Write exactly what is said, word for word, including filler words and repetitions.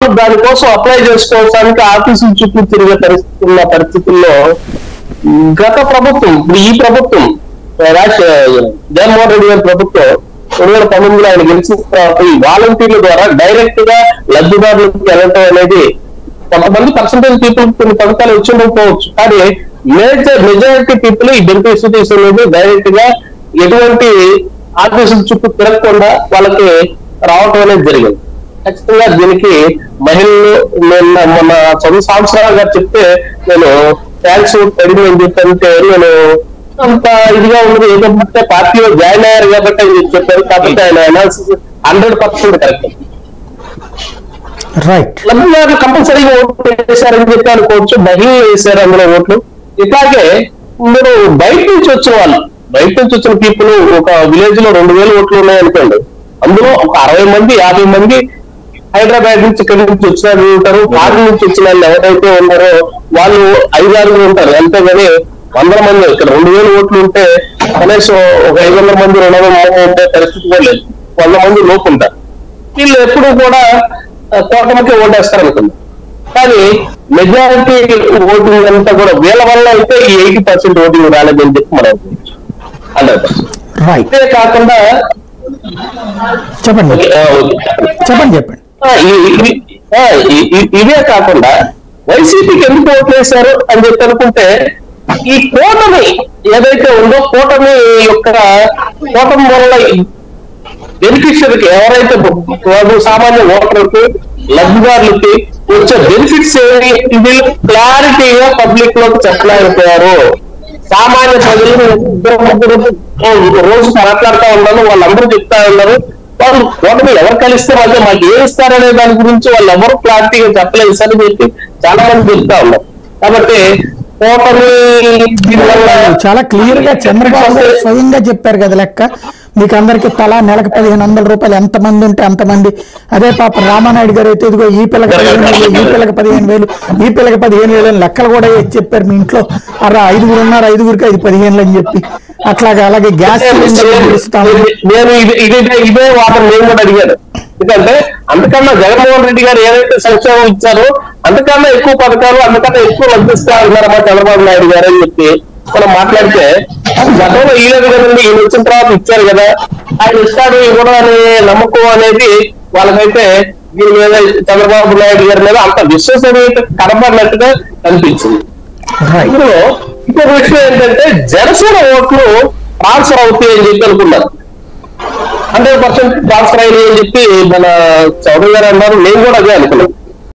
దానికోసం అప్లై చేసుకోవడానికి ఆఫీసులు చుట్టూ తిరిగే పరిస్థితి ఉన్న పరిస్థితుల్లో గత ప్రభుత్వం ఇప్పుడు ఈ ప్రభుత్వం రాష్ట్ర జగన్మోహన్ రెడ్డి గారి ప్రభుత్వం రెండు వేల పంతొమ్మిదిలో ఆయన గెలిచిన తర్వాత ఈ వాలంటీర్ల ద్వారా డైరెక్ట్ గా లబ్ధిదారులకు వెళ్ళటం అనేది కొంతమంది పర్సంటేజ్ పీపుల్ కొన్ని పథకాలు వచ్చి ఉండకపోవచ్చు, కానీ మేజర్ మెజారిటీ పీపుల్ ఈ బెనిఫిషరీస్ అనేది డైరెక్ట్ గా ఎటువంటి ఆఫీసుల చుట్టూ తిరగకుండా వాళ్ళకి రావటం అనేది జరిగింది. ఖచ్చితంగా దీనికి మహిళలు నేను మొన్న చదువు సంవత్సరాలుగా చెప్తే నేను ట్యాక్స్ పెరిగి అని చెప్పంటే నేను అంత ఇదిగా ఉండదు, ఏదంటే పార్టీలో జాయిన్ అయ్యారు కాబట్టి అని చెప్పారు. కాబట్టి ఆయన అనాలిసిస్ హండ్రెడ్ పర్సెంట్ కరెక్ట్. లబ్ధిదారులు కంపల్సరీగా ఓట్లు వేశారని చెప్పి అనుకోవచ్చు, మహిళలు వేశారు అందులో ఓట్లు. ఇట్లాగే మీరు బయట నుంచి వచ్చిన వాళ్ళు బయట నుంచి వచ్చిన పీపుల్ ఒక విలేజ్ లో రెండు వేలు ఓట్లు ఉన్నాయనుకోండి, అందులో ఒక అరవై మంది యాభై మంది హైదరాబాద్ నుంచి ఇక్కడి నుంచి వచ్చిన వాళ్ళు ఉంటారు, పార్టీ నుంచి వచ్చిన వాళ్ళు ఎవరైతే ఉన్నారో వాళ్ళు ఐదారుగురు ఉంటారు. అంతేగాని వందల మంది ఇక్కడ రెండు వేలు ఓట్లు ఉంటే కనీసం ఒక ఐదు వందల మంది రెండు వందల మంది ఉంటే పరిస్థితి కూడా లేదు, వంద మంది లోపు ఉంటారు. వీళ్ళు ఎప్పుడు కూడా కూటమికి ఓటేస్తారు అనుకుంది, కానీ మెజారిటీ ఓటింగ్ అంతా కూడా వీళ్ళ వల్ల అయితే ఈ ఎయిటీ పర్సెంట్ ఓటింగ్ రాలేదని చెప్పి మనం హండ్రెడ్ పర్సెంట్. ఇదే కాకుండా చెప్పండి చెప్పండి చెప్పండి ఇదే కాకుండా వైసీపీకి ఎందుకు ఓట్లు వేశారు అని చెప్పి అనుకుంటే ఈ కూటమి ఏదైతే ఉందో కూటమి యొక్క కూటమి వల్ల బెనిఫిషియరీకి ఎవరైతే సామాన్య ఓటర్కి లబ్ధిదారులకి వచ్చే బెనిఫిట్స్ ఏమి వీళ్ళు క్లారిటీగా పబ్లిక్ లోకి చెప్పలేకపోయారు. సామాన్య ప్రజలు ఇద్దరు ముగ్గురు రోజు మాట్లాడుతూ ఉన్నారు, వాళ్ళందరూ చెప్తా ఉన్నారు వాళ్ళు కూటమి ఎవరు కలిస్తే వాళ్ళు మాకు ఏమి ఇస్తారనే దాని గురించి వాళ్ళు ఎవరు క్లారిటీగా చెప్పలేదు సార్ అని చెప్పి చాలా మంది చెప్తా ఉన్నారు. కాబట్టి చాలా క్లియర్ గా చంద్రబాబు స్వయంగా చెప్పారు కదా లెక్క, మీకు అందరికి తలా నెలకు పదిహేను వందల రూపాయలు ఎంతమంది ఉంటే అంతమంది. అదే పాప రామానాయుడు గారు అయితే ఇదిగో ఈ పిల్లకి పదిహేను వేలు ఈ పిల్లకి పదిహేను వేలు ఈ పిల్లకి పదిహేను వేలు అని లెక్కలు కూడా చెప్పారు. మీ ఇంట్లో అలా ఐదుగురు ఉన్నారు, ఐదుగురికి ఐదు పదిహేనులు అని చెప్పి అట్లాగే. అలాగే గ్యాస్ సిలిండర్ ఇస్తాము. నేను ఇదే ఇదే వాటర్ నేను కూడా అడిగాను, ఎందుకంటే అందుకన్నా జగన్మోహన్ రెడ్డి గారు ఏదైతే సంక్షేమం ఇచ్చారో అందుకన్నా ఎక్కువ పథకాలు అందుకన్నా ఎక్కువ లభిస్తా ఉన్నారమ్మా చంద్రబాబు నాయుడు గారు అని చెప్పి మనం మాట్లాడితే గతంలో ఈలేదు కదండి, ఈయన వచ్చిన తర్వాత ఇచ్చారు కదా, ఆయన ఇస్తాడు ఇవ్వడం అనే నమ్మకం అనేది వాళ్ళకైతే దీని మీద చంద్రబాబు నాయుడు గారి మీద అంత విశ్వసనీయత కనబడినట్టుగా కనిపించింది. ఇందులో ఇంకొక విషయం ఏంటంటే జనసేన ఓట్లు ట్రాన్స్ఫర్ అవుతాయి అని చెప్పి అనుకున్నారు, హండ్రెడ్ పర్సెంట్ ట్రాన్స్ఫర్ అయ్యాయి అని చెప్పి మన చౌదరి గారు అన్నారు. నేను కూడా అదే అనుకున్నాను.